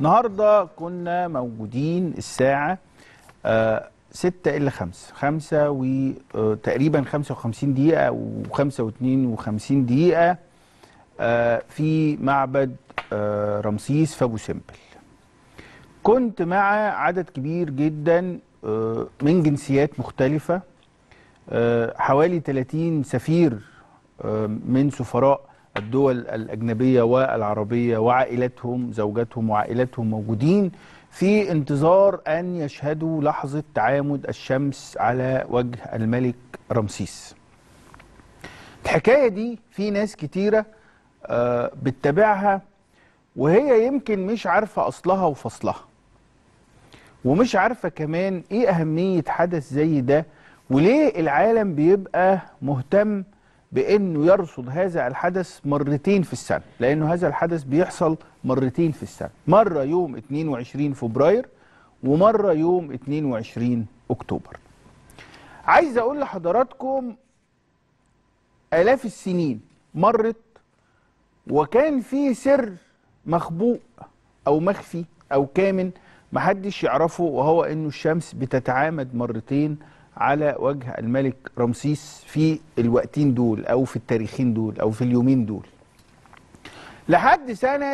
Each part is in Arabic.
النهارده كنا موجودين الساعة 6 إلا 5 وتقريبا 55 دقيقة أو 52 دقيقة في معبد رمسيس في أبو سمبل. كنت مع عدد كبير جدا من جنسيات مختلفة، حوالي 30 سفير من سفراء الدول الأجنبية والعربية وعائلاتهم، زوجاتهم وعائلاتهم، موجودين في انتظار أن يشهدوا لحظة تعامد الشمس على وجه الملك رمسيس. الحكاية دي في ناس كتيرة بتتابعها وهي يمكن مش عارفة أصلها وفصلها، ومش عارفة كمان إيه أهمية حدث زي ده، وليه العالم بيبقى مهتم بأنه يرصد هذا الحدث مرتين في السنة، لأنه هذا الحدث بيحصل مرتين في السنة، مرة يوم 22 فبراير ومرة يوم 22 أكتوبر. عايز أقول لحضراتكم آلاف السنين مرت وكان في سر مخبوء أو مخفي أو كامن محدش يعرفه، وهو أنه الشمس بتتعامد مرتين على وجه الملك رمسيس في الوقتين دول أو في التاريخين دول أو في اليومين دول لحد سنة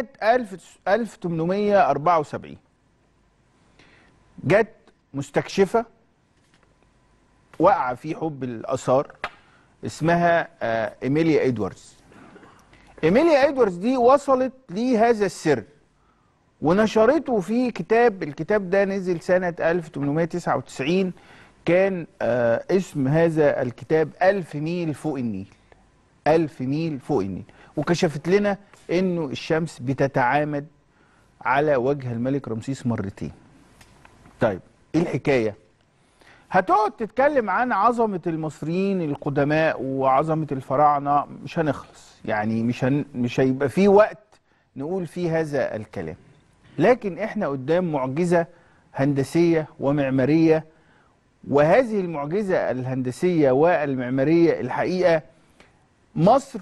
1874. جت مستكشفة وقع في حب الآثار اسمها إيميليا إدواردز. إيميليا إدواردز دي وصلت لهذا السر ونشرته في كتاب. الكتاب ده نزل سنة 1899، كان اسم هذا الكتاب 1000 ميل فوق النيل. 1000 ميل فوق النيل. وكشفت لنا انه الشمس بتتعامد على وجه الملك رمسيس مرتين. طيب ايه الحكاية؟ هتقعد تتكلم عن عظمة المصريين القدماء وعظمة الفراعنة، مش هنخلص، يعني مش هيبقى في وقت نقول فيه هذا الكلام. لكن احنا قدام معجزة هندسية ومعمارية، وهذه المعجزة الهندسية والمعمارية الحقيقة مصر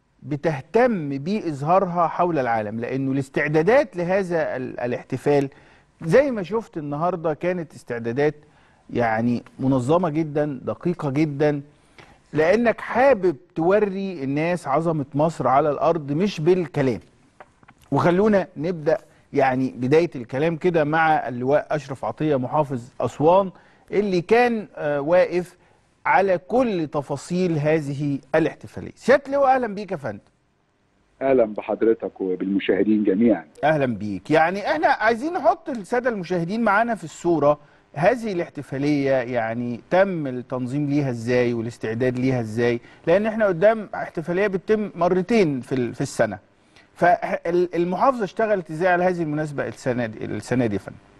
بتهتم بإظهارها حول العالم، لأنه الاستعدادات لهذا الاحتفال زي ما شفت النهاردة كانت استعدادات يعني منظمة جدا، دقيقة جدا، لأنك حابب توري الناس عظمة مصر على الأرض مش بالكلام. وخلونا نبدأ يعني بداية الكلام كده مع اللواء أشرف عطية محافظ أسوان، اللي كان واقف على كل تفاصيل هذه الاحتفالية. سيادة اللواء أهلا بيك يا فندم. اهلا بحضرتك وبالمشاهدين جميعا. أهلا بيك. يعني احنا عايزين نحط السادة المشاهدين معانا في الصورة. هذه الاحتفالية يعني تم التنظيم ليها ازاي والاستعداد ليها ازاي؟ لأن احنا قدام احتفالية بتتم مرتين في السنة. فالمحافظة اشتغلت ازاي على هذه المناسبة السنة دي يا فندم؟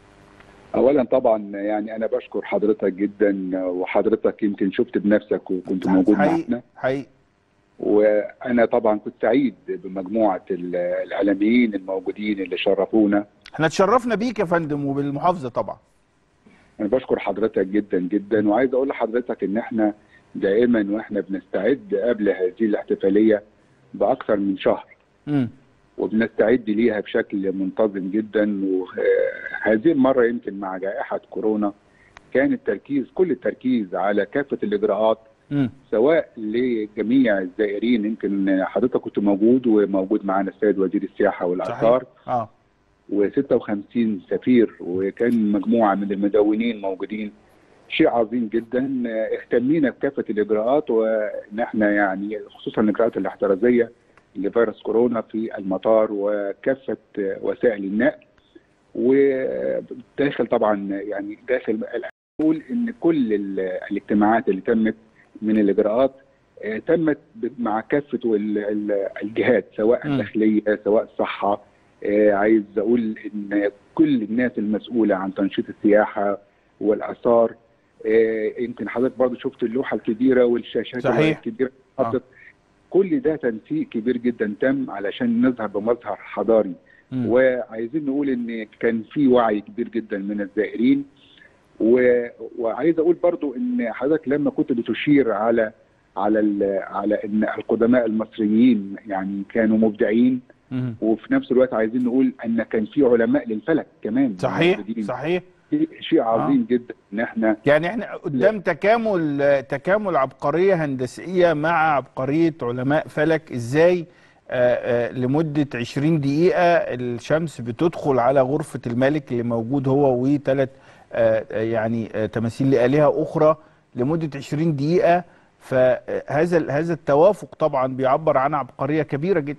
اولا طبعا يعني انا بشكر حضرتك جدا، وحضرتك يمكن شفت بنفسك وكنت موجود معنا حقيقي. وانا طبعا كنت سعيد بمجموعه الاعلاميين الموجودين اللي شرفونا. احنا اتشرفنا بيك يا فندم وبالمحافظه طبعا. انا بشكر حضرتك جدا جدا، وعايز اقول لحضرتك ان احنا دائما واحنا بنستعد قبل هذه الاحتفاليه باكثر من شهر. وبنستعد ليها بشكل منتظم جدا. وهذه المره يمكن مع جائحه كورونا كان كل التركيز على كافه الاجراءات، سواء لجميع الزائرين. يمكن حضرتك كنت موجود معنا السيد وزير السياحه والاثار و56 سفير، وكان مجموعه من المدونين موجودين. شيء عظيم جدا. اهتمينا بكافه الاجراءات، وان احنا يعني خصوصا الاجراءات الاحترازيه لفيروس كورونا في المطار وكافه وسائل النقل. وداخل طبعا يعني داخل نقول ان كل الاجتماعات اللي تمت من الاجراءات تمت مع كافه الجهات، سواء الداخليه سواء الصحه. عايز اقول ان كل الناس المسؤوله عن تنشيط السياحه والاثار. يمكن حضرتك برضه شفت اللوحه الكبيره والشاشات الكبيره. كل ده تنسيق كبير جدا تم علشان نظهر بمظهر حضاري. وعايزين نقول ان كان في وعي كبير جدا من الزائرين. وعايز اقول برضو ان حضرتك لما كنت بتشير على ان القدماء المصريين يعني كانوا مبدعين، وفي نفس الوقت عايزين نقول ان كان في علماء للفلك كمان. صحيح صحيح. شيء عظيم جدا ان احنا يعني احنا قدام تكامل عبقريه هندسيه مع عبقريه علماء فلك. ازاي لمده 20 دقيقه الشمس بتدخل على غرفه الملك اللي موجود هو وثلاث يعني تماثيل لآلهة اخرى لمده 20 دقيقه. فهذا التوافق طبعا بيعبر عن عبقريه كبيره جدا.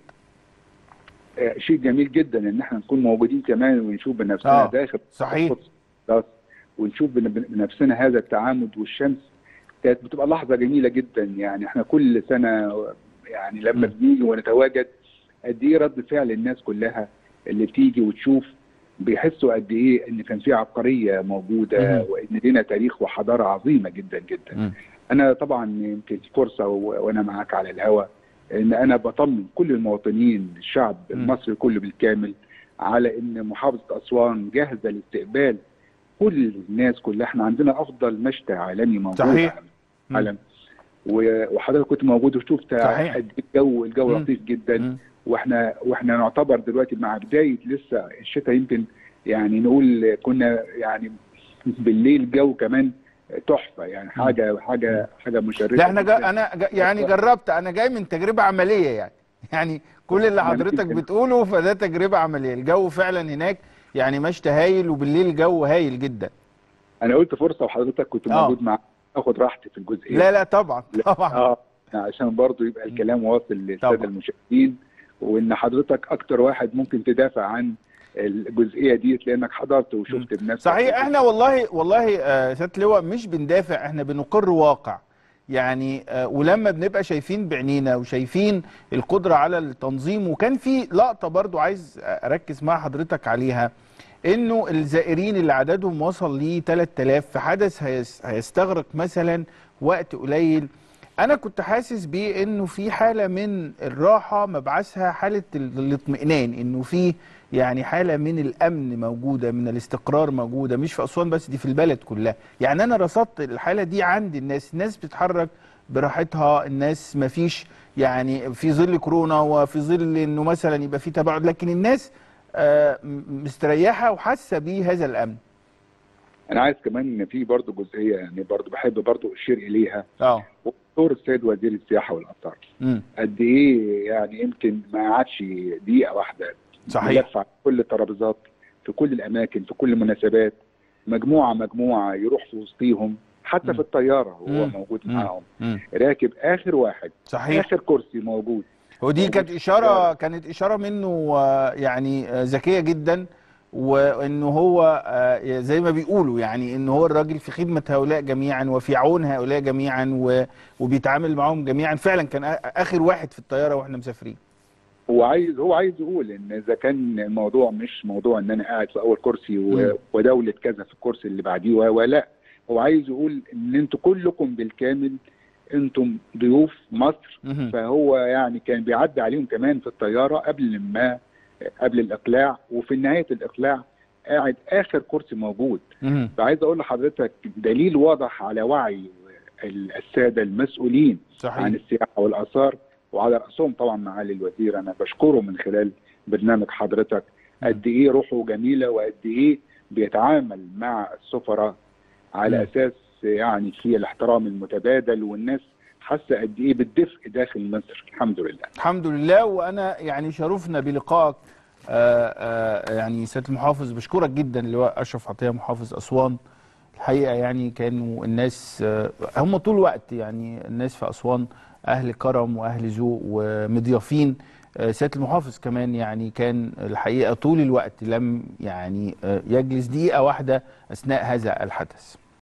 شيء جميل جدا ان احنا نكون موجودين كمان ونشوف بنفسنا داخل صحيح، ونشوف بنفسنا هذا التعامد. والشمس كانت بتبقى لحظه جميله جدا. يعني احنا كل سنه يعني لما بنيجي ونتواجد قد ايه رد فعل الناس كلها اللي بتيجي وتشوف، بيحسوا قد ايه ان كان في عبقريه موجوده وان لنا تاريخ وحضاره عظيمه جدا جدا. انا طبعا يمكن فرصه وانا معاك على الهواء ان انا بطمن كل المواطنين، الشعب المصري كله بالكامل، على ان محافظه اسوان جاهزه لاستقبال كل الناس كلها. احنا عندنا افضل مشتى عالمي موجود. صحيح. عالم. وحضرتك كنت موجود وشفت قد الجو لطيف جدا. واحنا نعتبر دلوقتي مع بدايه لسه الشتاء، يمكن يعني نقول كنا يعني بالليل الجو كمان تحفه. يعني حاجه مشرفه. لا انا يعني جربت، انا جاي من تجربه عمليه يعني كل اللي حضرتك بتقوله فده تجربه عمليه. الجو فعلا هناك يعني مشتى هايل، وبالليل الجو هايل جدا. انا قلت فرصه وحضرتك كنت موجود معاك اخد راحتي في الجزئيه. لا طبعا طبعا. عشان برضو يبقى الكلام واصل للساده المشاهدين، وان حضرتك اكتر واحد ممكن تدافع عن الجزئيه دي لانك حضرت وشفت بنفسك. صحيح. احنا والله سيادة اللواء مش بندافع، احنا بنقر واقع يعني. ولما بنبقى شايفين بعينينا وشايفين القدره على التنظيم. وكان في لقطه برضو عايز اركز مع حضرتك عليها، انه الزائرين اللي عددهم وصل ل 3000 في حدث هيستغرق مثلا وقت قليل. انا كنت حاسس بيه انه في حاله من الراحه مبعثها حاله الاطمئنان، انه في يعني حاله من الامن موجوده، من الاستقرار موجوده، مش في اسوان بس، دي في البلد كلها. يعني انا رصدت الحاله دي عند الناس بتتحرك براحتها، الناس ما فيش يعني في ظل كورونا وفي ظل انه مثلا يبقى في تباعد، لكن الناس مستريحه وحاسه بيه هذا الامن. انا عايز كمان ان في برضه جزئيه يعني برضه بحب برضه اشير اليها. دور السيد وزير السياحه والاثار قد ايه يعني يمكن ما قعدش دقيقه واحده. صحيح. يلف على كل الترابيزات في كل الاماكن في كل المناسبات، مجموعه يروح في وسطيهم، حتى في الطياره هو موجود معاهم، راكب اخر واحد. صحيح. اخر كرسي موجود. ودي كانت اشاره منه يعني ذكيه جدا، وانه هو زي ما بيقولوا يعني انه هو الراجل في خدمه هؤلاء جميعا وفي عون هؤلاء جميعا وبيتعامل معهم جميعا. فعلا كان اخر واحد في الطياره واحنا مسافرين. هو عايز يقول ان اذا كان الموضوع مش موضوع ان انا قاعد في اول كرسي ودوله كذا في الكرسي اللي بعديه ولا، هو عايز يقول ان انتم كلكم بالكامل انتم ضيوف مصر. فهو يعني كان بيعدي عليهم كمان في الطياره قبل الاقلاع، وفي نهايه الاقلاع قاعد اخر كرسي موجود. فعايز اقول لحضرتك دليل واضح على وعي الساده المسؤولين. صحيح. عن السياحه والاثار، وعلى راسهم طبعا معالي الوزير. انا بشكره من خلال برنامج حضرتك قد ايه روحه جميله، وقد ايه بيتعامل مع السفراء على اساس يعني في الاحترام المتبادل، والناس حاسه قد ايه بالدفء داخل مصر. الحمد لله الحمد لله. وانا يعني شرفنا بلقائك يعني سياده المحافظ. بشكرك جدا اللواء اشرف عطيه محافظ اسوان. الحقيقه يعني كانوا الناس هم طول الوقت يعني الناس في اسوان اهل كرم واهل ذوق ومضيافين. سياده المحافظ كمان يعني كان الحقيقه طول الوقت لم يعني يجلس دقيقه واحده اثناء هذا الحدث.